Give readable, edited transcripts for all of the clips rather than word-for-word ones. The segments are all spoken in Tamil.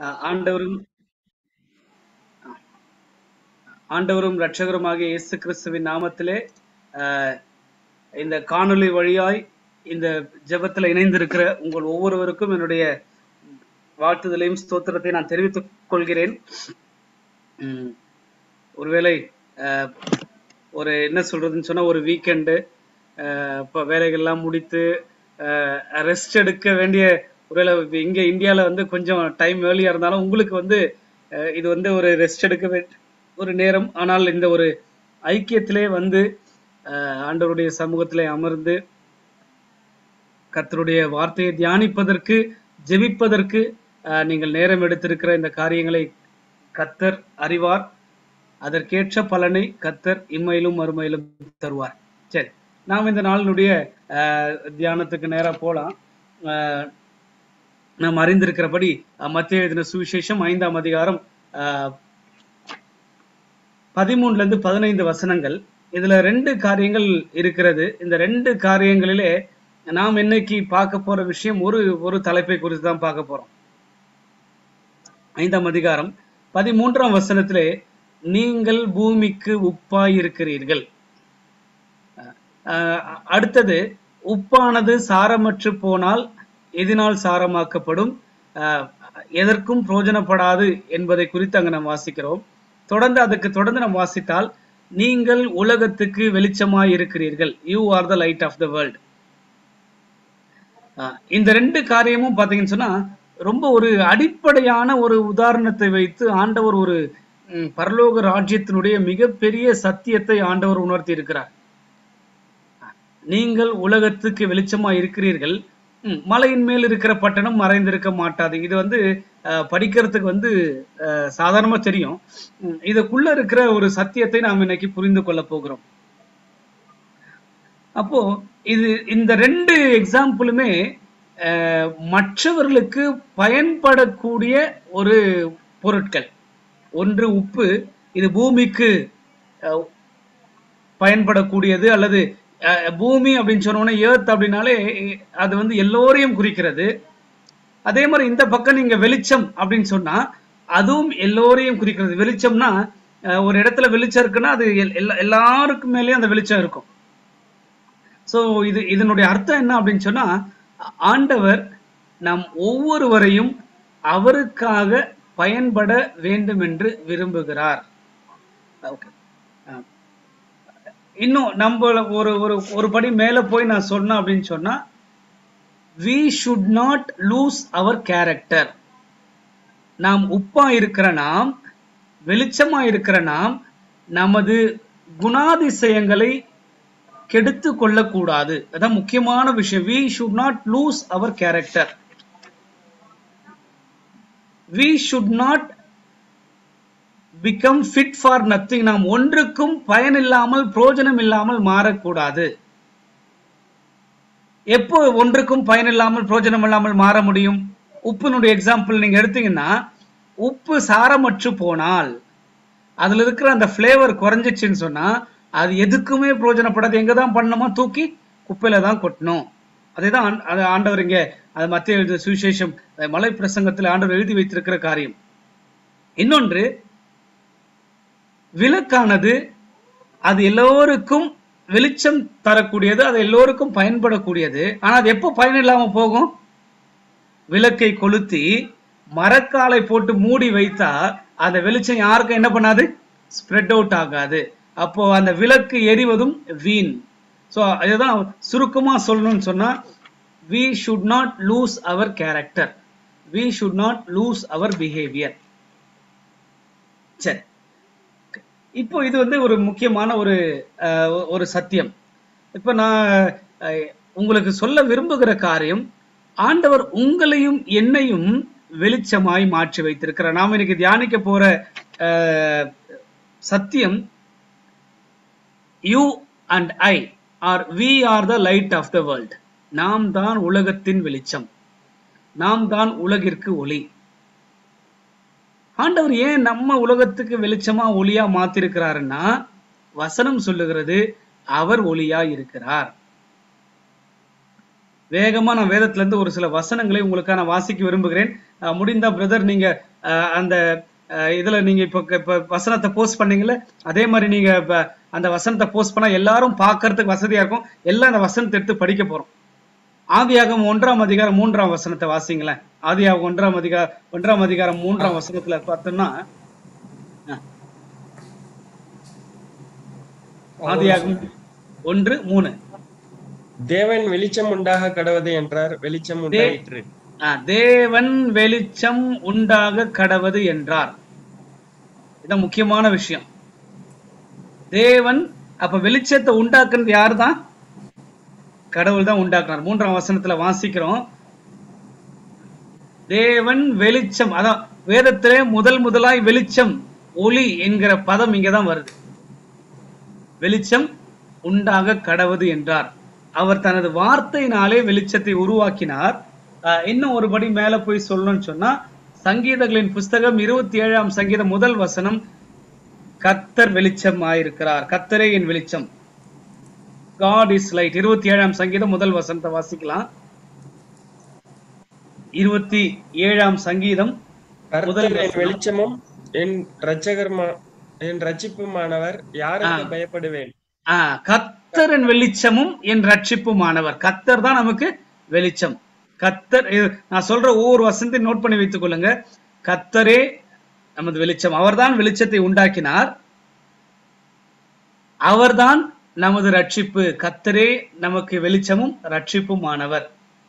ஆண்டவரும் ஆண்டவரும் இரட்சகருமாகிய இயேசு கிறிஸ்துவின் நாமத்திலே அஹ், இந்த காணொளி வழியாய் இந்த ஜெபத்துல இணைந்திருக்கிற உங்கள் ஒவ்வொருவருக்கும் என்னுடைய வாழ்த்துதலையும் ஸ்தோத்திரத்தை நான் தெரிவித்துக் கொள்கிறேன். உம், ஒருவேளை அஹ், ஒரு என்ன சொல்றதுன்னு சொன்னா ஒரு வீக்கெண்டு இப்போ வேலைகள்லாம் முடித்து ரெஸ்ட் எடுக்க வேண்டிய ஒருவேளை இங்க இந்தியாவில் வந்து கொஞ்சம் டைம் ஏர்லியா இருந்தாலும் உங்களுக்கு வந்து இது வந்து ஒரு ரெஸ்ட் எடுக்க வேண்டிய ஒரு நேரம். ஆனால் இந்த ஒரு ஐக்கியத்திலே வந்து ஆண்டவருடைய சமூகத்திலே அமர்ந்து கர்த்தருடைய வார்த்தையை தியானிப்பதற்கு ஜெபிப்பதற்கு நீங்கள் நேரம் எடுத்திருக்கிற இந்த காரியங்களை கர்த்தர் அறிவார். அதற்கேற்ற பலனை கர்த்தர் இம்மையிலும் மறுமையிலும் தருவார். சரி, நாம் இந்த நாளினுடைய தியானத்துக்கு நேரா போலாம். நாம் அறிந்திருக்கிறபடி மத்தேயு எழுதின சுவிசேஷம் 5ஆம் அதிகாரம் 13 இருந்து 15 வசனங்கள். இதுல 2 காரியங்கள் இருக்கிறது. இந்த 2 காரியங்களிலே நாம் இன்னைக்கு பார்க்க போற விஷயம் ஒரு தலைப்பை குறித்து தான் பார்க்க போறோம். 5ஆம் அதிகாரம் 13ஆம் வசனத்திலே நீங்கள் பூமிக்கு உப்பாய் இருக்கிறீர்கள். அடுத்தது, உப்பானது சாரமற்று போனால் எதினால் சாரமாக்கப்படும், எதற்கும் பிரயோஜனப்படாது என்பதை குறித்து அங்க நாம் வாசிக்கிறோம். தொடர்ந்து நாம் வாசித்தால், நீங்கள் உலகத்துக்கு வெளிச்சமாய் இருக்கிறீர்கள், you are the light of the world. இந்த 2 காரியமும் பாத்தீங்கன்னு சொன்னா ரொம்ப ஒரு அடிப்படையான ஒரு உதாரணத்தை வைத்து ஆண்டவர் ஒரு பரலோக ராஜ்யத்தினுடைய மிகப்பெரிய சத்தியத்தை ஆண்டவர் உணர்த்தி இருக்கிறார். நீங்கள் உலகத்துக்கு வெளிச்சமா இருக்கிறீர்கள், மலையின் மேல் இருக்கிற பட்டணம் மறைந்திருக்க மாட்டாது. இது வந்து படிக்கிறதுக்கு வந்து சாதாரணமா தெரியும். இதுக்குள்ள இருக்கிற ஒரு சத்தியத்தை நாம் இன்னைக்கு புரிந்து கொள்ள போகிறோம். அப்போ இந்த 2 எக்ஸாம்பிளுமே மற்றவர்களுக்கு பயன்படக்கூடிய ஒரு பொருட்கள். ஒன்று உப்பு, இது பூமிக்கு பயன்படக்கூடியது, அல்லது பூமி அப்படின்னு சொன்னோன்னா எர்த் அப்படின்னாலே அது வந்து எல்லோரையும் குறிக்கிறது. அதே மாதிரி இந்த பக்கம் நீங்க வெளிச்சம் அப்படின்னு சொன்னா அதுவும் எல்லோரையும் குறிக்கிறது. வெளிச்சம்னா ஒரு இடத்துல வெளிச்சம் இருக்குன்னா அது எல்லாருக்கும் மேலேயும் அந்த வெளிச்சம் இருக்கும். சோ இதனுடைய அர்த்தம் என்ன அப்படின்னு சொன்னா, ஆண்டவர் நம் ஒவ்வொருவரையும் அவருக்காக பயன்பட வேண்டும் என்று விரும்புகிறார். இன்னும் நம்ம ஒரு படி மேல போய் நான் சொன்னேன் அப்படின்னு சொன்னா, we should not lose our character. நாம் உப்பா இருக்கிற நாம், வெளிச்சமா இருக்கிற நாம், நமது குணாதிசயங்களை கெடுத்து கொள்ளக்கூடாது. அதான் முக்கியமான விஷயம். we should not lose our character. we should not become fit for nothing. நாம் ஒன்றுக்கும் பயன் இல்லாமல் பிரயோஜனம் இல்லாமல் மாறக்கூடாது. எப்போ ஒன்றுக்கும் பயன் இல்லாமல் பிரயோஜனம் இல்லாமல் மாற முடியும்? உப்பினுடைய எக்ஸாம்பிள் நீங்க எடுத்தீங்கன்னா, உப்பு சாரமற்று போனால் அதுல இருக்கிற அந்த பிளேவர் குறைஞ்சிச்சுன்னு சொன்னா அது எதுக்குமே பிரயோஜனப்படாது. எங்கதான் பண்ணணுமா? தூக்கி குப்பையில தான் கொட்டணும். அதேதான் ஆண்டவர் இங்க அது மத்தேயு எழுதின சுவிசேஷம் மலை பிரசங்கத்தில் ஆண்டவர் எழுதி வைத்திருக்கிற காரியம். இன்னொன்று, விளக்கானது அது எல்லோருக்கும் வெளிச்சம் தரக்கூடியது, அது எல்லோருக்கும் பயன்படக்கூடியது. ஆனா அது எப்போ பயன் இல்லாம போகும்? விளக்கை கொளுத்தி மரக்காலை போட்டு மூடி வைத்தா அந்த வெளிச்சம் யாருக்கும் என்ன பண்ணாது? ஸ்ப்ரெட் அவுட் ஆகாது. அப்போ அந்த விளக்கு எரிவதும் வீண். சோ அதுதான் சுருக்கமா சொல்லணும்னு சொன்னா, we should not lose our character, we should not lose our behavior. சரி, இப்போ இது வந்து ஒரு முக்கியமான ஒரு சத்தியம். இப்ப நான் உங்களுக்கு சொல்ல விரும்புகிற காரியம், ஆண்டவர் உங்களையும் என்னையும் வெளிச்சமாய் மாற்றி வைத்திருக்கிறார். நாம் இன்னைக்கு தியானிக்க போற சத்தியம், you and I are, we are the light of the world. நாம் தான் உலகத்தின் வெளிச்சம், நாம் தான் உலகிற்கு ஒளி. ஆண்டவர் ஏன் நம்ம உலகத்துக்கு வெளிச்சமா ஒளியா மாத்திருக்கிறாருன்னா, வசனம் சொல்லுகிறது அவர் ஒளியா இருக்கிறார். வேகமா நான் வேதத்துல இருந்து ஒரு சில வசனங்களை உங்களுக்கு நான் வாசிக்க விரும்புகிறேன். முடிந்தா பிரதர் நீங்க அந்த இதுல நீங்க இப்ப வசனத்தை போஸ்ட் பண்ணீங்கல்ல, அதே மாதிரி நீங்க அந்த வசனத்தை போஸ்ட் பண்ணா எல்லாரும் பார்க்கறதுக்கு வசதியா இருக்கும். எல்லாம் அந்த வசனத்தை எடுத்து படிக்க போறோம். ஆதியாகமம் 1ஆம் அதிகாரம் 3ஆம் வசனத்தை வாசிங்களேன். ஆதியாகமம் 1ஆம் அதிகாரம் 3ஆம் வசனத்துல பார்த்தோம்னா, ஆதியாகமம் 1:3 தேவன் வெளிச்சம் உண்டாக கடவது என்றார், வெளிச்சம் உண்டாயிற்று. தேவன் வெளிச்சம் உண்டாக கடவது என்றார். இதான் முக்கியமான விஷயம். தேவன் அப்ப வெளிச்சத்தை உண்டாக்குறது யாரு தான்? கடவுள் தான் உண்டாக்குறார். 3ஆம் வசனத்துல வாசிக்கிறோம், தேவன் வெளிச்சம். அதான் வேதத்திலே முதலாய் வெளிச்சம், ஒளி என்கிற பதம் இங்கதான் வருது. வெளிச்சம் உண்டாக கடவது என்றார். அவர் தனது வார்த்தையினாலே வெளிச்சத்தை உருவாக்கினார். இன்னும் ஒருபடி மேல போய் சொல்லணும்னு சொன்னா, சங்கீதங்களின் புஸ்தகம் 27ஆம் சங்கீதம் 1 வசனம், கர்த்தர் வெளிச்சம் ஆயிருக்கிறார், கர்த்தரே என் வெளிச்சம், God is light. 27ஆம் சங்கீதம் 1 வசனத்தை வாசிக்கலாம். 27ஆம் சங்கீதம் வெளிச்சமும் என் ரட்சிப்புமானவர், யாருக்கு பயப்படுவேன்? கர்த்தரின் வெளிச்சமும் என் ரட்சிப்புமானவர். கர்த்தர் தான் நமக்கு வெளிச்சம். கர்த்தர், நான் சொல்ற ஒவ்வொரு வசனத்தையும் நோட் பண்ணி வைத்துக் கொள்ளுங்க. கர்த்தரே நமது வெளிச்சம். அவர்தான் வெளிச்சத்தை உண்டாக்கினார். அவர்தான் நமது ரட்சிப்பு. கர்த்தரே நமக்கு வெளிச்சமும் ரட்சிப்புமானவர்.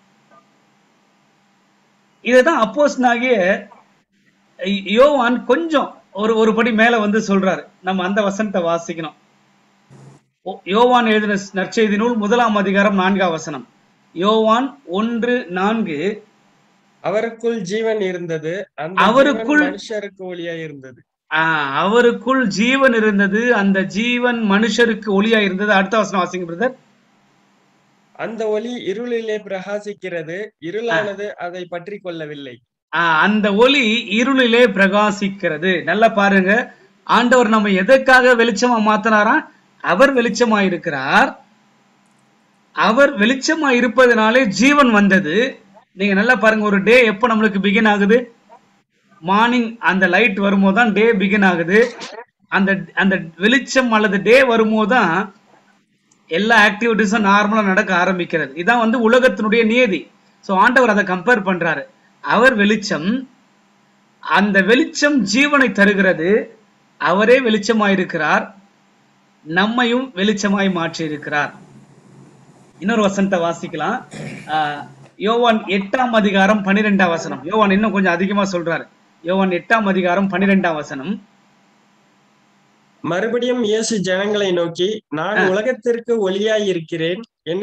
இதுதான் அப்போஸ்தலனாகிய யோவான் கொஞ்சம் ஒரு படி மேல வந்து சொல்றாரு. நம்ம அந்த வசனத்தை வாசிக்கணும். யோவான் எழுதின நற்செய்தி நூல் 1ஆம் அதிகாரம் 4ஆம் வசனம். யோவான் 1:4, அவருக்குள் ஜீவன் இருந்தது, அவருக்குள் மனுஷருக்கு ஒளியாய் இருந்தது. அவருக்குள் ஜீவன் இருந்தது, அந்த ஜீவன் மனுஷருக்கு ஒளியாய் இருந்தது. அடுத்த வசனம் வாசிங்க பிரதர். அந்த ஒளி இருளிலே பிரகாசிக்கிறது, இருளானது அதை பற்றி கொள்ளவில்லை. அந்த ஒளி இருளிலே பிரகாசிக்கிறது. நல்லா பாருங்க, ஆண்டவர் நம்ம எதற்காக வெளிச்சமா மாத்தினாரா? அவர் வெளிச்சமாயிருக்கிறார். அவர் வெளிச்சமாயிருப்பதனாலே ஜீவன் வந்தது. நீங்க நல்லா பாருங்க, ஒரு டே எப்ப நம்மளுக்கு பிகின் ஆகுது? மார்னிங் அந்த லைட் வரும்போது தான் டே பிகின் ஆகுது. அந்த வெளிச்சம் அல்லது டே வரும்போது தான் எல்லா ஆக்டிவிட்டிஸும் நார்மலா நடக்க ஆரம்பிக்கிறது. இதான் வந்து உலகத்தினுடைய நியதி. சோ ஆண்டவர் அதை கம்பேர் பண்றாரு. அவர் வெளிச்சம், அந்த வெளிச்சம் ஜீவனை தருகிறது. அவரே வெளிச்சமாயிருக்கிறார், நம்மையும் வெளிச்சமாய் மாற்றி இருக்கிறார். இன்னொரு வசனத்தை வாசிக்கலாம். யோவான் 8ஆம் அதிகாரம் 12ஆம் வசனம். யோவான் இன்னும் கொஞ்சம் அதிகமா சொல்றாரு. யோவான் 8ஆம் அதிகாரம் 12ஆம் வசனம். மறுபடியும் இயேசு ஜனங்களை நோக்கி, நான் உலகத்திற்கு ஒளியாய் இருக்கிறேன்,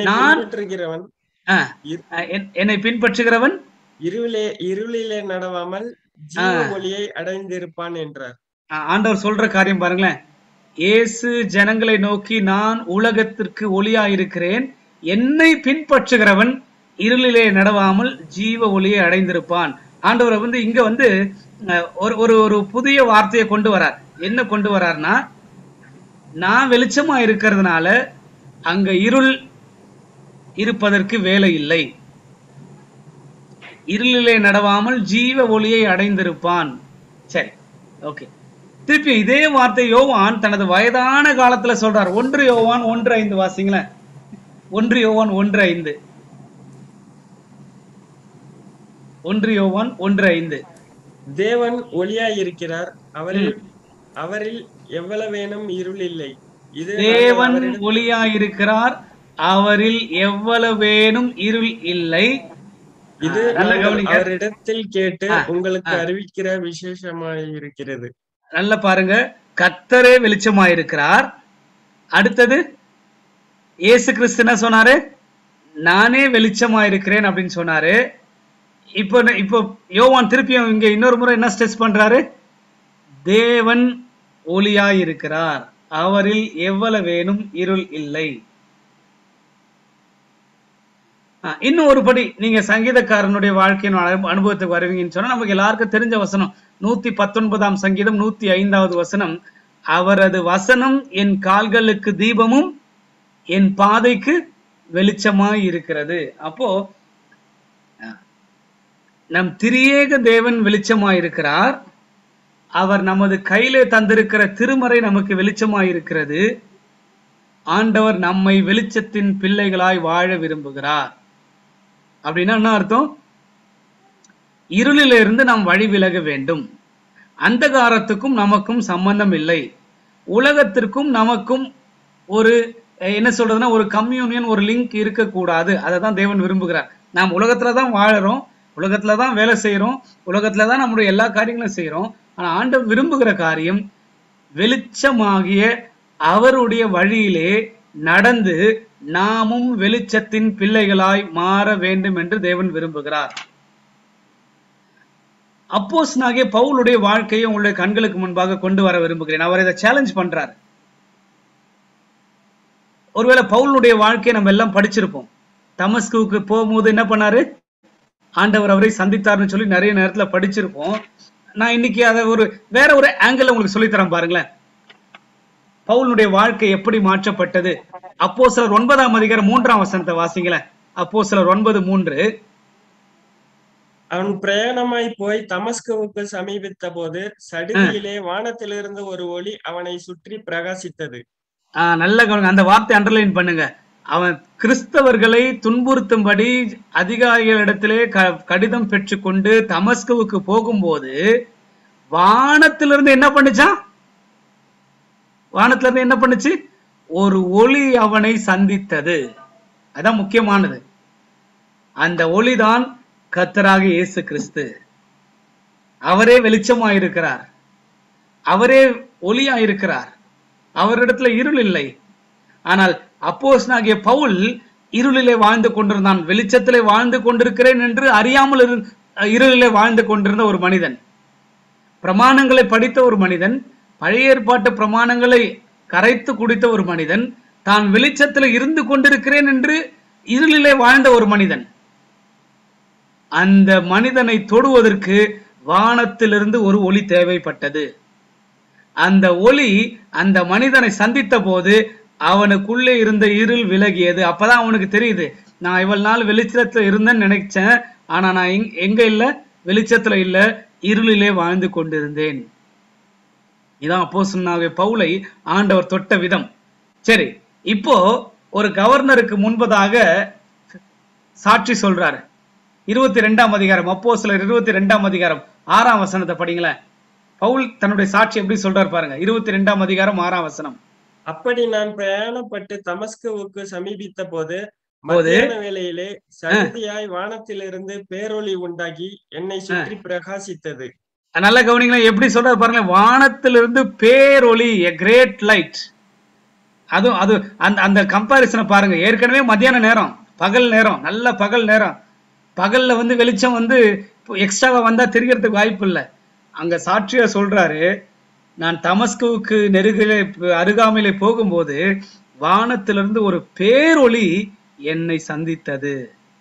என்னை பின்பற்றுகிறவன் இருளிலே நடவாமல் ஜீவ ஒளியை அடைந்திருப்பான் என்றார். ஆண்டவர் சொல்ற காரியம் பாருங்களேன். இயேசு ஜனங்களை நோக்கி, நான் உலகத்திற்கு ஒளியாயிருக்கிறேன், என்னை பின்பற்றுகிறவன் இருளிலே நடவாமல் ஜீவ ஒளியை அடைந்திருப்பான். ஆண்டவர் வந்து இங்க வந்து ஒரு புதிய வார்த்தையை கொண்டு வரார். என்ன கொண்டு வரார்னா, நான் வெளிச்சமா இருக்கிறதுனால அங்க இருள் இருப்பதற்கு வேலை இல்லை, இருளிலே நடவாமல் ஜீவ ஒளியை அடைந்திருப்பான். சரி, ஓகே. திருப்பி இதே வார்த்தை யோவான் தனது வயதான காலத்துல சொல்றார். 1 யோவான் 1:5 வாசிங்களேன். 1 யோவான் 1:5. 1 யோவான் 1:5. தேவன் ஒளியாய் இருக்கிறார், அவரில் எவ்வளவேனும் இருள் இல்லை. தேவன் ஒளியாயிருக்கிறார், அவரில் எவ்வளவேனும் இருள் இல்லை. இது அவரிடத்தில் கேட்டு உங்களுக்கு அறிவிக்கிற விசேஷமாயிருக்கிறது. நல்ல பாருங்க, கர்த்தரே வெளிச்சமாயிருக்கிறார். அடுத்தது இயேசு கிறிஸ்து என்ன சொன்னாரு? நானே வெளிச்சமாயிருக்கிறேன் அப்படின்னு சொன்னாரு. இப்போ யோவான் திருப்பியும் இங்க இன்னொரு முறை என்ன ஸ்ட்ரெஸ் பண்றாரு? தேவன் ஒளியாயிருக்கிறார், அவரில் எவ்வளவேனும் இருள் இல்லை. இன்னும் ஒருபடி நீங்க சங்கீதக்காரனுடைய வாழ்க்கையின் அனுபவத்துக்கு வருவீங்கன்னு சொன்னா, நமக்கு எல்லாருக்கும் தெரிஞ்ச வசனம் 119ஆம் சங்கீதம் 105வது வசனம். அவரது வசனம் என் கால்களுக்கு தீபமும் என் பாதைக்கு வெளிச்சமாய் இருக்கிறது. அப்போ நம் திரியேக தேவன் வெளிச்சமாய் இருக்கிறார். அவர் நமது கையிலே தந்திருக்கிற திருமறை நமக்கு வெளிச்சமாய் இருக்கிறது. ஆண்டவர் நம்மை வெளிச்சத்தின் பிள்ளைகளாய் வாழ விரும்புகிறார். அப்படின்னா என்ன அர்த்தம்? இருளிலிருந்து நாம் வழி விலக வேண்டும். அந்தகாரத்துக்கும் நமக்கும் சம்பந்தம் இல்லை. உலகத்திற்கும் நமக்கும் ஒரு என்ன சொல்றதுன்னா ஒரு கம்யூனியன், ஒரு லிங்க் இருக்கக்கூடாது. அதை தான் தேவன் விரும்புகிறார். நாம் உலகத்துலதான் வாழறோம், உலகத்துலதான் வேலை செய்யறோம், உலகத்துலதான் நம்முடைய எல்லா காரியங்களும் செய்யறோம். ஆனா ஆண்டவர் விரும்புகிற காரியம் வெளிச்சமாகிய அவருடைய வழியிலே நடந்து நாமும் வெளிச்சத்தின் பிள்ளைகளாய் மாற வேண்டும் என்று தேவன் விரும்புகிறார். அப்போஸ்தலனாகிய பவுலுடைய வாழ்க்கையை உங்களுடைய கண்களுக்கு முன்பாக கொண்டு வர விரும்புகிறேன். அவர் இதை சேலஞ்ச் பண்றார். ஒருவேளை பவுலுடைய வாழ்க்கையை நம்ம எல்லாம் படிச்சிருப்போம். தமஸ்குவுக்கு போகும்போது என்ன பண்ணாரு? ஆண்டவர் அவரை சந்தித்தார்னு சொல்லி நிறைய நேரத்துல படிச்சிருப்போம். நான் இன்னைக்கு அதை வேற ஒரு ஆங்கிள் உங்களுக்கு சொல்லித்தரேன் பாருங்களேன். பவுலுடைய வாழ்க்கை எப்படி மாற்றப்பட்டது? அப்போஸ்தலர் 9ஆம் அதிகாரம் 3ஆம் வசனத்தை வாசிங்களேன். அப்போஸ்தலர் 9:3. அவன் பிரயாணமாய் போய் தமஸ்குவுக்கு சமீபித்த போது சடுதியிலே வானத்திலிருந்து ஒரு ஒளி அவனை சுற்றி பிரகாசித்தது. நல்ல கவனிங்க, அந்த வார்த்தை அண்டர்லைன் பண்ணுங்க. அவன் கிறிஸ்தவர்களை துன்புறுத்தும்படி அதிகாரிகளிடத்திலே கடிதம் பெற்றுக்கொண்டு தமஸ்குவுக்கு போகும்போது வானத்திலிருந்து என்ன பண்ணுச்சான்? வானத்திலிருந்து என்ன பண்ணுச்சு? ஒரு ஒளி அவனை சந்தித்தது. அதான் முக்கியமானது. அந்த ஒளிதான் கர்த்தராக இயேசு கிறிஸ்து. அவரே வெளிச்சமாயிருக்கிறார், அவரே ஒளியாயிருக்கிறார். அவரிடத்துல இருள் இல்லை. ஆனால் அப்போஸ்தலனாகிய பவுல் இருளிலே வாழ்ந்து கொண்டிருந்தான். வெளிச்சத்திலே வாழ்ந்து கொண்டிருக்கிறேன் என்று அறியாமல் இருளிலே வாழ்ந்து கொண்டிருந்த ஒரு மனிதன், பிரமாணங்களை படித்த ஒரு மனிதன், பழைய ஏற்பாட்டு பிரமாணங்களை கரைத்து குடித்த ஒரு மனிதன், தான் வெளிச்சத்தில் இருந்து கொண்டிருக்கிறேன் என்று இருளிலே வாழ்ந்த ஒரு மனிதன். அந்த மனிதனை தொடுவதற்கு வானத்திலிருந்து ஒரு ஒளி தேவைப்பட்டது. அந்த ஒளி அந்த மனிதனை சந்தித்த போது அவனுக்குள்ளே இருந்த இருள் விலகியது. அப்பதான் அவனுக்கு தெரியுது, நான் இவ்வளவு நாள் வெளிச்சத்துல இருந்தேன்னு நினைச்சேன், ஆனா நான் எங்க இல்ல, வெளிச்சத்துல இல்ல, இருளிலே வாழ்ந்து கொண்டிருந்தேன். இதான் அப்போஸ்தலனாகிய பவுலை ஆண்டவர் தொட்ட விதம். சரி, இப்போ ஒரு கவர்னருக்கு முன்பதாக சாட்சி சொல்றாரு. 22ஆம் அதிகாரம், அப்போஸ்தலர் 22ஆம் அதிகாரம் 6ஆம் வசனத்தை படிங்களேன். பவுல் தன்னுடைய சாட்சி எப்படி சொல்றாரு பாருங்க. 22ஆம் அதிகாரம் 6ஆம் வசனம். அப்படி நான் பிரயாணப்பட்டு தமஸ்குவுக்கு சமீபித்த போது மத்தியான வேளையிலே சடுதியாய் வானத்திலிருந்து பேரொளி உண்டாகி என்னை சுற்றி பிரகாசித்தது. நல்ல கவனிங்களா, எப்படி சொல்றாரு பாருங்க. வானத்திலிருந்து பேரொளி, a great light. அது அந்த கம்பாரிசனை பாருங்க. ஏற்கனவே மத்தியான நேரம், பகல் நேரம், நல்ல பகல் நேரம். பகல்ல வெளிச்சம் எக்ஸ்ட்ராவா வந்தா தெரியறதுக்கு வாய்ப்பு இல்லை. அங்க சாட்சியா சொல்றாரு, நான் தமஸ்குவுக்கு அருகாமையிலே போகும்போது வானத்திலிருந்து ஒரு பேரொளி என்னை சந்தித்தது.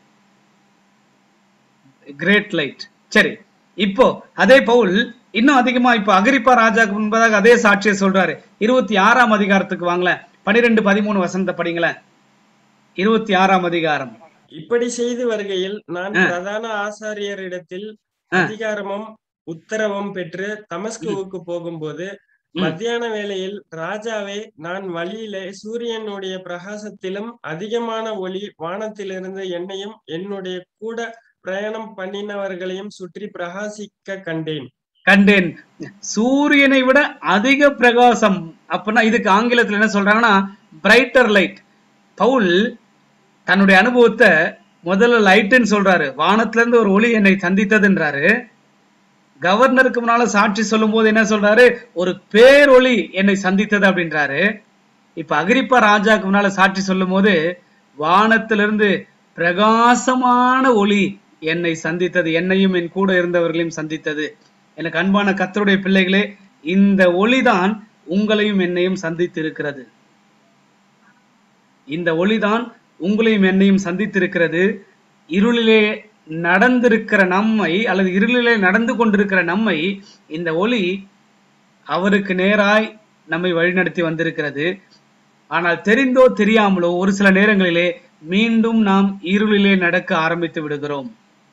Great light. சரி, இப்போ அதே பவுல் இன்னும் அதிகமா இப்ப அகிரிப்பா ராஜாக்கு முன்பதாக அதே சாட்சியை சொல்றாரு. 26ஆம் அதிகாரத்துக்கு வாங்கலேன். 12-13 வசனத்தை படிங்களேன். 26ஆம் அதிகாரம். இப்படி செய்து வருகையில் நான் பிரதான ஆசாரியரிடத்தில் அதிகாரமும் உத்தரவும் பெற்று தமஸ்குவுக்கு போகும்போது மத்தியான வேளையில், ராஜாவே, நான் வழியிலே சூரியனுடைய பிரகாசத்திலும் அதிகமான ஒளி வானத்திலிருந்து என்னையும் என்னுடைய கூட பிரயாணம் பண்ணினவர்களையும் சுற்றி பிரகாசிக்க கண்டேன். சூரியனை விட அதிக பிரகாசம். அப்படின்னா இதுக்கு ஆங்கிலத்தில் என்ன சொல்றாங்கன்னா பிரைட்டர் லைட். பவுல் தன்னுடைய அனுபவத்தை முதல்ல லைட்ன்னு சொல்றாரு. வானத்துல இருந்து ஒரு ஒளி என்னை சந்தித்ததுன்றாரு. கவர்னருக்கு முன்னால சாட்சி சொல்லும் போது என்ன சொல்றாரு? ஒரு பேரொளி என்னை சந்தித்தது அப்படின்றாரு. இப்ப அகிரிப்பா ராஜாக்கு முன்னால சாட்சி சொல்லும் போது வானத்திலிருந்து பிரகாசமான ஒளி என்னை சந்தித்தது, என்னையும் என் கூட இருந்தவர்களையும் சந்தித்தது. எனக்கு அன்பான கர்த்தருடைய பிள்ளைகளே, இந்த ஒளிதான் உங்களையும் என்னையும் சந்தித்திருக்கிறது. இந்த ஒளிதான் உங்களையும் என்னையும் சந்தித்திருக்கிறது. இருளிலே நடந்திருக்கிற நம்மை, அல்லது இருளிலே நடந்து கொண்டிருக்கிற நம்மை இந்த ஒளி அவருக்கு நேராய் நம்மை வழிநடத்தி வந்திருக்கிறது. ஆனால் தெரிந்தோ தெரியாமலோ ஒரு சில நேரங்களிலே மீண்டும் நாம் இருளிலே நடக்க ஆரம்பித்து விடுகிறோம்.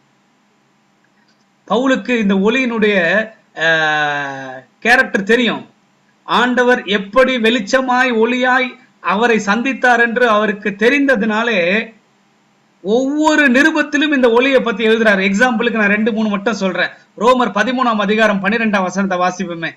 பவுலுக்கு இந்த ஒளியினுடைய கேரக்டர் தெரியும். ஆண்டவர் எப்படி வெளிச்சமாய் ஒளியாய் அவரை சந்தித்தார் என்று அவருக்கு தெரிந்ததுனாலே ஒவ்வொரு நிருபத்திலும் இந்த ஒளியை பத்தி எழுதுறாரு. எக்ஸாம்பிளுக்கு நான் 2-3 மட்டும் சொல்றேன். ரோமர் 13ஆம் அதிகாரம் 12ஆம் வசனத்தை வாசிப்போமே.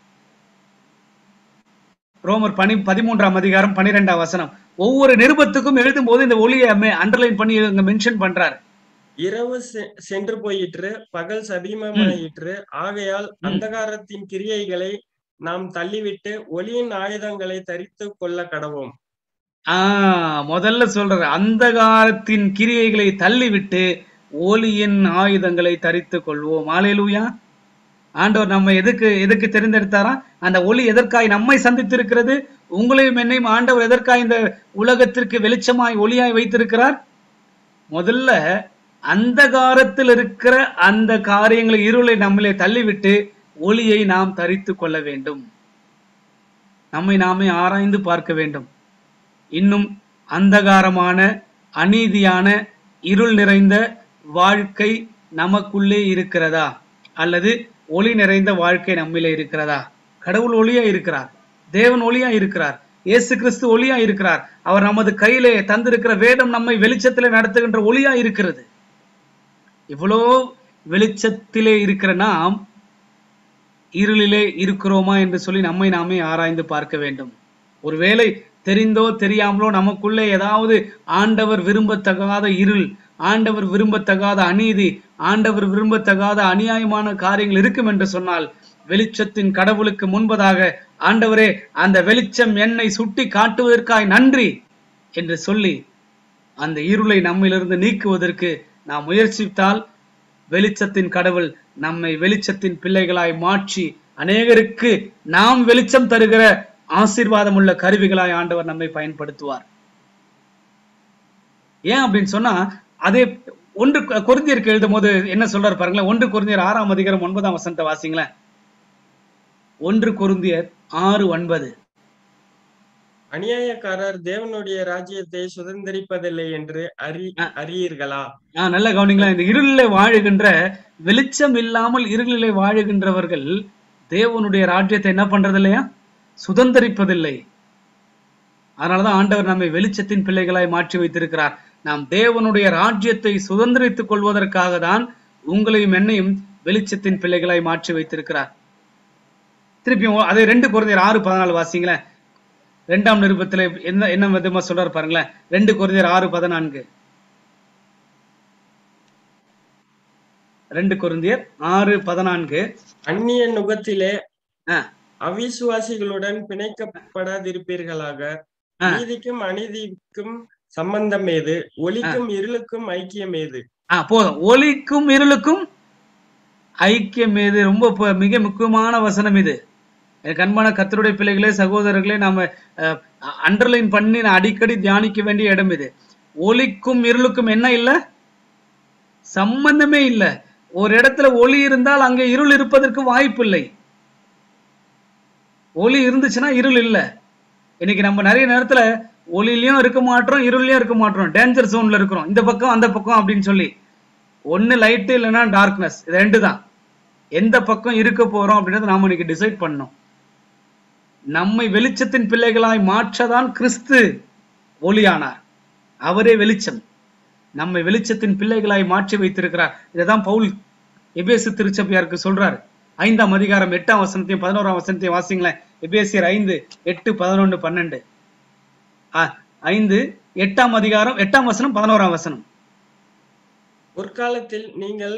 ரோமர் 13ஆம் அதிகாரம் 12ஆம் வசனம். ஒவ்வொரு நிருபத்துக்கும் எழுதும் போது இந்த ஒளியை அண்டர்லைன் பண்ணி மென்ஷன் பண்றாரு. இரவு சென்று போயிற்று, பகல் சபீமமாயிற்று, ஆகையால் அந்தகாரத்தின் கிரியைகளை நாம் தள்ளிவிட்டு ஒளியின் ஆயுதங்களை தரித்து கொள்ள கடவோம். முதல்ல சொல்ற அந்தகாரத்தின் கிரியைகளை தள்ளிவிட்டு ஒளியின் ஆயுதங்களை தரித்து கொள்வோம். அல்லேலூயா. ஆண்டவர் நம்ம எதுக்கு தெரிந்தெடுத்தாரா? அந்த ஒளி எதற்காய் நம்மை சந்தித்திருக்கிறது? உங்களையும் என்னையும் ஆண்டவர் எதற்காய் இந்த உலகத்திற்கு வெளிச்சமாய் ஒளியாய் வைத்திருக்கிறார்? முதல்ல அந்தகாரத்தில் இருக்கிற அந்த காரியங்களை, இருளை நம்மளே தள்ளிவிட்டு ஒளியை நாம் தரித்து கொள்ள வேண்டும். நம்மை நாமே ஆராய்ந்து பார்க்க வேண்டும். இன்னும் அந்தகாரமான, அநீதியான, இருள் நிறைந்த வாழ்க்கை நமக்குள்ளே இருக்கிறதா? அல்லது ஒளி நிறைந்த வாழ்க்கை நம்மிலே இருக்கிறதா? கடவுள் ஒளியா இருக்கிறார், தேவன் ஒளியா இருக்கிறார், இயேசு கிறிஸ்து ஒளியா இருக்கிறார். அவர் நமது கையிலே தந்திருக்கிற வேதம் நம்மை வெளிச்சத்திலே நடத்துகின்ற ஒளியா இருக்கிறது. இவ்வளோ வெளிச்சத்திலே இருக்கிற நாம் இருளிலே இருக்கிறோமா என்று சொல்லி நம்மை நாமே ஆராய்ந்து பார்க்க வேண்டும். ஒருவேளை தெரிந்தோ தெரியாமலோ நமக்குள்ளே ஏதாவது ஆண்டவர் விரும்பத்தகாத இருள், ஆண்டவர் விரும்பத்தகாத அநீதி, ஆண்டவர் விரும்பத்தகாத அநியாயமான காரியங்கள் இருக்கும் என்று சொன்னால், வெளிச்சத்தின் கடவுளுக்கு முன்பதாக ஆண்டவரே, அந்த வெளிச்சம் என்னை சுட்டி காட்டுவதற்காய் நன்றி என்று சொல்லி அந்த இருளை நம்மிலிருந்து நீக்குவதற்கு நாம் முயற்சித்தால், வெளிச்சத்தின் கடவுள் நம்மை வெளிச்சத்தின் பிள்ளைகளாய் மாற்றி அநேகருக்கு நாம் வெளிச்சம் தருகிற ஆசீர்வாதம் உள்ள கருவிகளாய் ஆண்டவர் நம்மை பயன்படுத்துவார். ஏன் அப்படின்னு சொன்னா, அதே 1 கொரிந்தியருக்கு எழுதும் போது என்ன சொல்றாரு பாருங்களேன். 1 கொரிந்தியர் 6ஆம் அதிகாரம் 9ஆம் வசனத்தை வாசிங்களேன். 1 கொரிந்தியர் 6:9. அநியாயக்காரர் தேவனுடைய ராஜ்யத்தை சுதந்திரிப்பதில்லை என்று அறியீர்களா? நல்ல கவனிங்களா. இந்த இருளிலே வாழுகின்ற, வெளிச்சம் இல்லாமல் இருளிலே வாழுகின்றவர்கள் தேவனுடைய ராஜ்யத்தை என்ன பண்றது இல்லையா? சுதந்திரிப்பதில்லை. அதனாலதான் ஆண்டவர் நம்மை வெளிச்சத்தின் பிள்ளைகளாய் மாற்றி வைத்திருக்கிறார். நாம் தேவனுடைய ராஜ்யத்தை சுதந்திரித்துக் கொள்வதற்காக தான் உங்களையும் என்னையும் வெளிச்சத்தின் பிள்ளைகளாய் மாற்றி வைத்திருக்கிறார். திருப்பியும் அதே 2 கொரிந்தியர் 6:14 வாசிங்களேன். 2ஆம் நிருபத்திலே என்ன விதமா சொல்றாரு பாருங்களேன். 2 கொரிந்தியர் 6:14. 2 கொரிந்தியர் 6:14. அந்நிய நுகத்திலே அவிசுவாசிகளுடன் பிணைக்கப்படாதிருப்பீர்களாக. நீதிக்கும் அநீதிக்கும் சம்பந்தம் ஏது? ஒளிக்கும் இருளுக்கும் ஐக்கியம் ஏது? போதும். ஒளிக்கும் இருளுக்கும் ஐக்கியம் ஏது? ரொம்ப மிக முக்கியமான வசனம் இது. கண்பான கர்த்தருடைய பிள்ளைகளே, சகோதரர்களே, நாம அண்டர்லைன் பண்ணி அடிக்கடி தியானிக்க வேண்டிய இடம் இது. ஒளிக்கும் இருளுக்கும் என்ன இல்ல? சம்பந்தமே இல்லை. ஒரு இடத்துல ஒளி இருந்தால் அங்கே இருள் இருப்பதற்கு வாய்ப்பு இல்லை. ஒளி இருந்துச்சுன்னா இருள் இல்லை. இன்னைக்கு நம்ம நிறைய நேரத்துல ஒளிலையும் இருக்க மாட்டோம், இருள்லயும் இருக்க மாட்டோம், டேஞ்சர் ஜோன்ல இருக்கிறோம். இந்த பக்கம் அந்த பக்கம் அப்படின்னு சொல்லி, ஒன்னு லைட் இல்லைன்னா டார்க்னஸ், இது 2 தான். எந்த பக்கம் இருக்க போறோம் அப்படின்றத நாம இன்னைக்கு டிசைட் பண்ணணும். நம்மை வெளிச்சத்தின் பிள்ளைகளாய் மாற்றதான் கிறிஸ்து ஒளியானார். அவரே வெளிச்சம். நம்மை வெளிச்சத்தின் பிள்ளைகளாய் மாற்றி வைத்திருக்கிறார். இதைதான் பவுல் எபேசு திருச்சபையாருக்கு சொல்றாரு. 5ஆம் அதிகாரம் 8ஆம் வசனத்தையும் 11ஆம் வசனத்தையும் வாசிங்களேன். எபேசியர் 5, 8, 11, 12. 5, 8ஆம் அதிகாரம் 8ஆம் வசனம் 11ஆம் வசனம். ஒரு நீங்கள்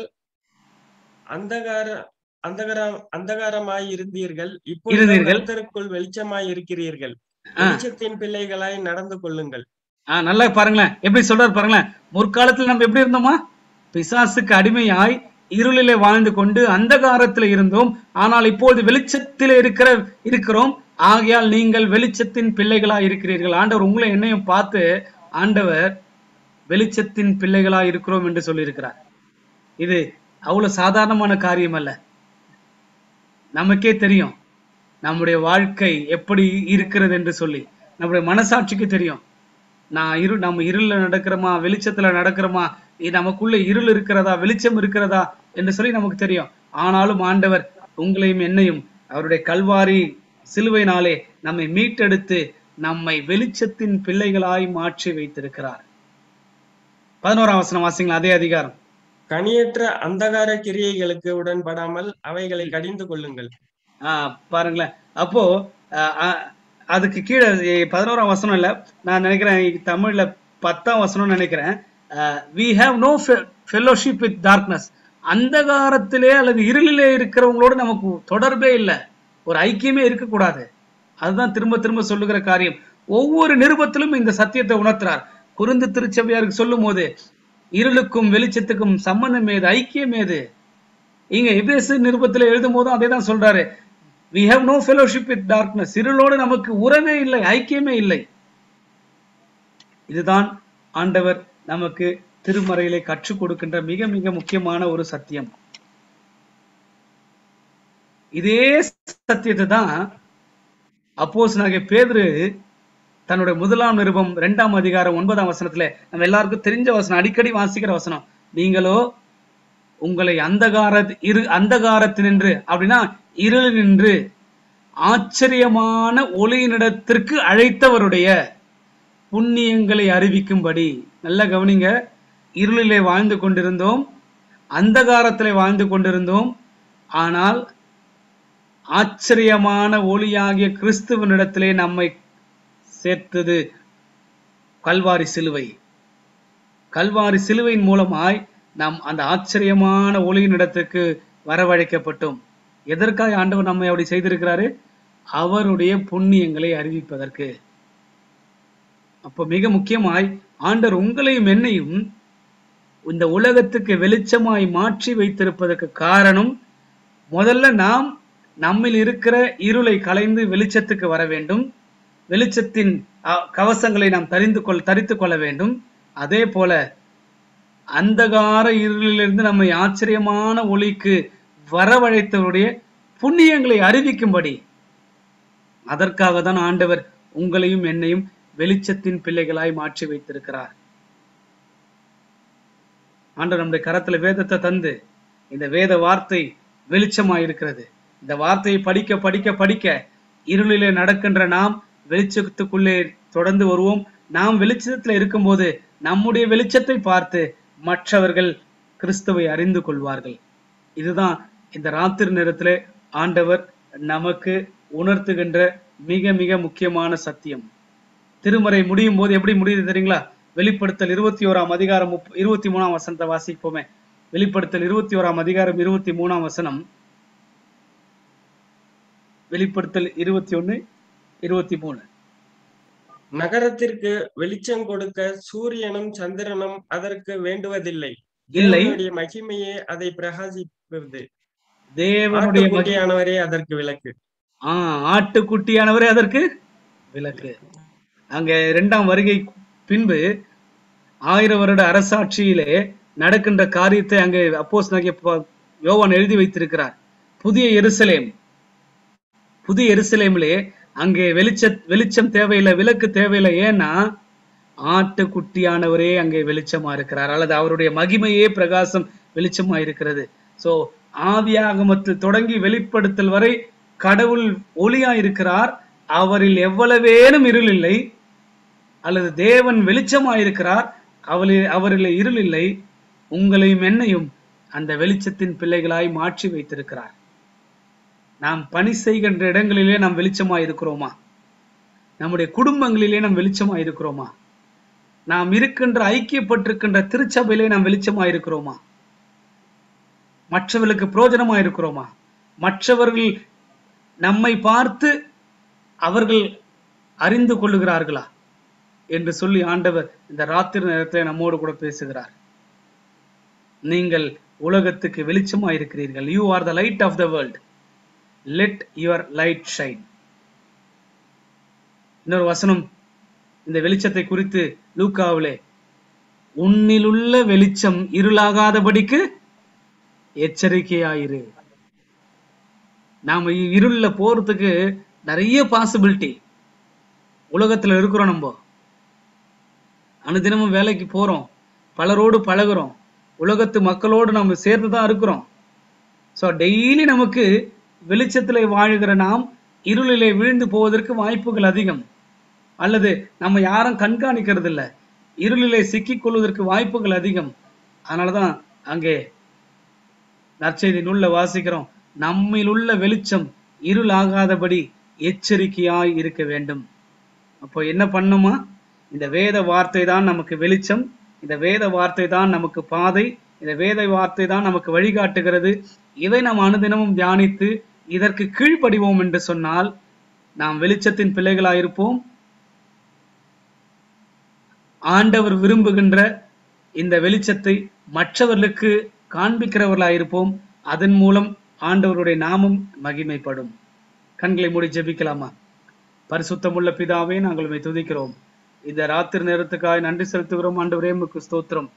அந்தகாரமாய் இருந்தீர்கள், இப்பொழுது கர்த்தருக்குள் வெளிச்சமாய் இருக்கிறீர்கள். வெளிச்சத்தின் பிள்ளைகளாய் நடந்து கொள்ளுங்கள். நல்லா பாருங்களேன், எப்படி சொல்றாரு பாருங்களேன். முற்காலத்தில் நம்ம எப்படி இருந்தோமா? பிசாசுக்கு அடிமையாய் இருளிலே வாழ்ந்து கொண்டு அந்தகாரத்தில் இருந்தோம். ஆனால் இப்போது வெளிச்சத்திலே இருக்கிறோம். ஆகையால் நீங்கள் வெளிச்சத்தின் பிள்ளைகளாய் இருக்கிறீர்கள். ஆண்டவர் உங்களை என்னையும் பார்த்து ஆண்டவர் வெளிச்சத்தின் பிள்ளைகளாய் இருக்கிறோம் என்று சொல்லியிருக்கிறார். இது அவ்வளவு சாதாரணமான காரியம் அல்ல. நமக்கே தெரியும் நம்முடைய வாழ்க்கை எப்படி இருக்கிறது என்று சொல்லி, நம்முடைய மனசாட்சிக்கு தெரியும். நம்ம இருள்ல நடக்கிறோமா, வெளிச்சத்துல நடக்கிறோமா, நமக்குள்ள இருள் இருக்கிறதா, வெளிச்சம் இருக்கிறதா என்று சொல்லி நமக்கு தெரியும். ஆனாலும் ஆண்டவர் உங்களையும் என்னையும் அவருடைய கல்வாரி சிலுவையினாலே நம்மை மீட்டெடுத்து நம்மை வெளிச்சத்தின் பிள்ளைகளாய் மாற்றி வைத்திருக்கிறார். 11ஆம் வசனம் வாசிங்களா, அதே அதிகாரம். கனியற்ற அந்தகார கிரியைகளுக்கு உடன்படாமல் அவைகளை கடிந்து கொள்ளுங்கள். பாருங்களேன். அப்போ அதுக்கு கீழே 11ஆம் வசனம் இல்ல, நான் நினைக்கிறேன் தமிழ்ல 10ஆம் வசனம் நினைக்கிறேன். we have no fellowship with darkness. அந்தகாரத்திலே அல்லது இருளிலே இருக்கிறவங்களோட நமக்கு தொடர்பே இல்லை, ஒரு ஐக்கியமே இருக்கக்கூடாது. அதுதான் திரும்ப திரும்ப சொல்லுகிற காரியம். ஒவ்வொரு நிருபத்திலும் இந்த சத்தியத்தை உணர்த்துறார். குருந்து திருச்சபையாருக்கு சொல்லும் போது இருளுக்கும் வெளிச்சத்துக்கும் சம்பந்தம் ஏது, ஐக்கியம் ஏது? இங்க எபேசு நிருபத்தில் எழுதும் போதும் அதே தான் சொல்றாரு. we have no fellowship with darkness. இருளோடு நமக்கு உறவே இல்லை, ஐக்கியமே இல்லை. இதுதான் ஆண்டவர் நமக்கு திருமறையிலே கற்றுக் கொடுக்கின்ற மிக மிக முக்கியமான ஒரு சத்தியம். இதே சத்தியத்தை தான் அப்போஸ்தலனாகிய பேதுரு தன்னுடைய முதலாம் நிருபம் 2ஆம் அதிகாரம் 9ஆம் வசனத்துல, நம்ம எல்லாருக்கும் தெரிஞ்ச வசனம், அடிக்கடி வாசிக்கிற வசனம், நீங்களோ உங்களை அந்தகாரத்தினின்று அப்படின்னா இருளினின்று ஆச்சரியமான ஒளியினிடத்திற்கு அழைத்தவருடைய புண்ணியங்களை அறிவிக்கும்படி. நல்ல கவனிங்க, இருளிலே வாழ்ந்து கொண்டிருந்தோம், அந்தகாரத்திலே வாழ்ந்து கொண்டிருந்தோம். ஆனால் ஆச்சரியமான ஒளியாகிய கிறிஸ்துவனிடத்திலே நம்மை சேர்த்தது கல்வாரி சிலுவை. கல்வாரி சிலுவையின் மூலமாய் நாம் அந்த ஆச்சரியமான ஒளியின் இடத்துக்கு வரவழைக்கப்பட்டோம். எதற்காக ஆண்டவர் நம்மை அப்படி செய்திருக்கிறாரு? அவருடைய புண்ணியங்களை அறிவிப்பதற்கு. அப்ப மிக முக்கியமாய் ஆண்டவர் உங்களையும் என்னையும் இந்த உலகத்துக்கு வெளிச்சமாய் மாற்றி வைத்திருப்பதற்கு காரணம், முதல்ல நாம் நம்மில் இருக்கிற இருளை களைந்து வெளிச்சத்துக்கு வர வேண்டும். வெளிச்சத்தின் கவசங்களை நாம் தரித்து கொள்ள வேண்டும். அதே போல அந்தகார இருளிலிருந்து நம்மை ஆச்சரியமான ஒளிக்கு வரவழைத்தவருடைய புண்ணியங்களை அறிவிக்கும்படி. அதற்காக தான் ஆண்டவர் உங்களையும் என்னையும் வெளிச்சத்தின் பிள்ளைகளாய் மாற்றி வைத்திருக்கிறார். ஆண்டவர் நம்முடைய கரத்துல வேதத்தை தந்து, இந்த வேத வார்த்தை வெளிச்சமாயிருக்கிறது. இந்த வார்த்தையை படிக்க படிக்க படிக்க இருளிலே நடக்கின்ற நாம் வெளிச்சத்துக்குள்ளே தொடர்ந்து வருவோம். நாம் வெளிச்சத்துல இருக்கும்போது நம்முடைய வெளிச்சத்தை பார்த்து மற்றவர்கள் கிறிஸ்துவை அறிந்து கொள்வார்கள். இதுதான் இந்த ராத்திரி நேரத்திலே ஆண்டவர் நமக்கு உணர்த்துகின்ற மிக மிக முக்கியமான சத்தியம். திருமறை முடியும் போது எப்படி முடியுது தெரியுங்களா? வெளிப்படுத்தல் 21ஆம் அதிகாரம் 23ஆம் வசனத்தை வாசிப்போமே. வெளிப்படுத்தல் 21ஆம் அதிகாரம் 23ஆம் வசனம். வெளிப்படுத்தல் 21:23. நகரத்திற்கு வெளிச்சம் கொடுக்க சூரியனும் சந்திரனும் அதற்கு வேண்டுவதில்லை, இல்லை, தேவனுடைய மகிமையே அதை பிரகாசிப்பது, தேவனுடைய ஆட்டுக்குட்டியானவரே அதற்கு விளக்கு. ஆட்டுக்குட்டியானவரே அதற்கு விளக்கு. அங்க 2ஆம் வருகை பின்பு 1000 வருட அரசாட்சியிலே நடக்கின்ற காரியத்தை அங்கே அப்போஸ்தலனாகிய யோவான் எழுதி வைத்திருக்கிறார். புதிய எருசலேமிலே அங்கே வெளிச்சம் தேவையில்லை, விளக்கு தேவையில்லை. ஏன்னா ஆட்டுக்குட்டியானவரே அங்கே வெளிச்சமா இருக்கிறார், அல்லது அவருடைய மகிமையே பிரகாசம் வெளிச்சமா இருக்கிறது. சோ ஆதியாகமத்தில் தொடங்கி வெளிப்படுத்தல் வரை கடவுள் ஒளியா இருக்கிறார். அவரில் எவ்வளவேனும் இருள் இல்லை, அல்லது தேவன் வெளிச்சமாயிருக்கிறார், அவரில் இருள் இல்லை. உங்களையும் என்னையும் அந்த வெளிச்சத்தின் பிள்ளைகளாய் மாற்றி வைத்திருக்கிறார். நாம் பணி செய்கின்ற இடங்களிலே நாம் வெளிச்சமா இருக்கிறோமா? நம்முடைய குடும்பங்களிலே நாம் வெளிச்சமா இருக்கிறோமா? நாம் இருக்கின்ற ஐக்கியப்பட்டிருக்கின்ற திருச்சபையிலே நாம் வெளிச்சமா இருக்கிறோமா? மற்றவர்களுக்கு பிரயோஜனமா இருக்கிறோமா? மற்றவர்கள் நம்மை பார்த்து அவர்கள் அறிந்து கொள்ளுகிறார்களா என்று சொல்லி ஆண்டவர் இந்த ராத்திரி நேரத்தில் நம்மோடு கூட பேசுகிறார். நீங்கள் உலகத்துக்கு வெளிச்சமா இருக்கிறீர்கள். You are the light of the world, let your light shine. இன்னொரு வசனம் இந்த வெளிச்சத்தை குறித்து லூக்காவிலே, உன்னிலுள்ள வெளிச்சம் இருளாகாதபடிக்கு எச்சரிக்கையாயிரு. நாம இருள்ல போறதுக்கு நிறைய பாசிபிலிட்டி உலகத்துல இருக்கிறோம். நம்ம அனுதினமும் வேலைக்கு போறோம், பலரோடு பழகுறோம், உலகத்து மக்களோடு நம்ம சேர்ந்து தான் இருக்கிறோம். ஸோ டெய்லி நமக்கு வெளிச்சத்திலே வாழ்கிற நாம் இருளிலே விழுந்து போவதற்கு வாய்ப்புகள் அதிகம். அல்லது நம்ம யாரும் கண்காணிக்கிறது இல்லை, இருளிலே சிக்கிக் கொள்வதற்கு வாய்ப்புகள் அதிகம். அதனாலதான் அங்கே நற்செய்தி நூல்ல வாசிக்கிறோம், நம்மில் உள்ள வெளிச்சம் இருளாகாதபடி எச்சரிக்கையாய் இருக்க வேண்டும். அப்போ என்ன பண்ணுமா? இந்த வேத வார்த்தை தான் நமக்கு வெளிச்சம், இந்த வேத வார்த்தை தான் நமக்கு பாதை, இந்த வேத வார்த்தை தான் நமக்கு வழிகாட்டுகிறது. இதை நாம் அனுதினமும் தியானித்து இதற்கு கீழ்ப்படிவோம் என்று சொன்னால் நாம் வெளிச்சத்தின் பிள்ளைகளாயிருப்போம். ஆண்டவர் விரும்புகின்ற இந்த வெளிச்சத்தை மற்றவர்களுக்கு காண்பிக்கிறவர்களாயிருப்போம். அதன் மூலம் ஆண்டவருடைய நாமம் மகிமைப்படும். கண்களை மூடி ஜெபிக்கலாமா? பரிசுத்தமுள்ள பிதாவே, நாங்கள் உம்மை துதிக்கிறோம். இந்த ராத்திரி நேரத்துக்காக நன்றி செலுத்துகிறோம். ஆண்டவரே, உமக்கு ஸ்தோத்திரம்.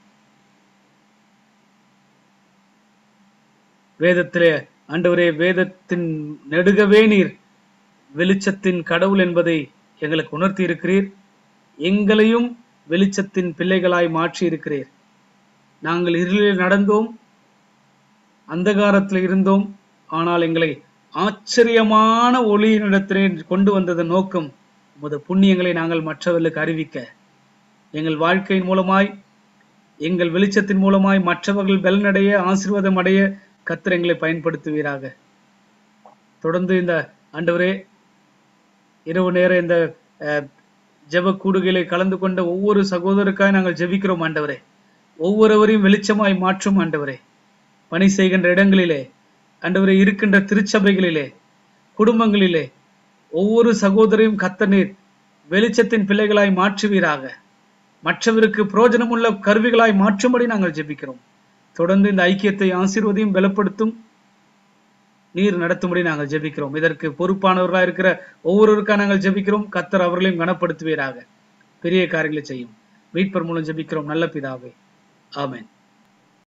வேதத்திலே ஆண்டவரே, வேதத்தின் நெடுகவே நீர் வெளிச்சத்தின் கடவுள் என்பதை எங்களுக்கு உணர்த்தி இருக்கிறீர். எங்களையும் வெளிச்சத்தின் பிள்ளைகளாய் மாற்றி இருக்கிறீர். நாங்கள் இருளில் நடந்தோம், அந்தகாரத்தில் இருந்தோம். ஆனால் எங்களை ஆச்சரியமான ஒளியினிடத்திலே கொண்டு வந்தது நோக்கம் உமது புண்ணியங்களை நாங்கள் மற்றவர்களுக்கு அறிவிக்க, எங்கள் வாழ்க்கையின் மூலமாய், எங்கள் வெளிச்சத்தின் மூலமாய் மற்றவர்கள் பலனடைய, ஆசீர்வாதம் அடைய கர்த்தர் எங்களை பயன்படுத்துவீராக. தொடர்ந்து இந்த ஆண்டவரே, இரவு நேர இந்த ஜெப கூடுகையிலே கலந்து கொண்ட ஒவ்வொரு சகோதரருக்காய் நாங்கள் ஜெபிக்கிறோம். ஆண்டவரே, ஒவ்வொருவரையும் வெளிச்சமாய் மாற்றும். ஆண்டவரே, பணி செய்கின்ற இடங்களிலே, ஆண்டவரே, இருக்கின்ற திருச்சபைகளிலே, குடும்பங்களிலே ஒவ்வொரு சகோதரையும் கர்த்தர் நீர் வெளிச்சத்தின் பிள்ளைகளாய் மாற்றுவீராக. மற்றவருக்கு பிரயோஜனமுள்ள கருவிகளாய் மாற்றும்படி நாங்கள் ஜெபிக்கிறோம். தொடர்ந்து இந்த ஐக்கியத்தை ஆசீர்வதியும் பலப்படுத்தும் நீர் நடத்தும்படி நாங்கள் ஜெபிக்கிறோம். இதற்கு பொறுப்பானவர்களாக இருக்கிற ஒவ்வொருவருக்காக நாங்கள் ஜெபிக்கிறோம். கர்த்தர் அவர்களையும் கனப்படுத்துவீராக. பெரிய காரியங்களை செய்யும். மீட்பர் மூலம் ஜெபிக்கிறோம் நல்ல பிதாவே. ஆமென்.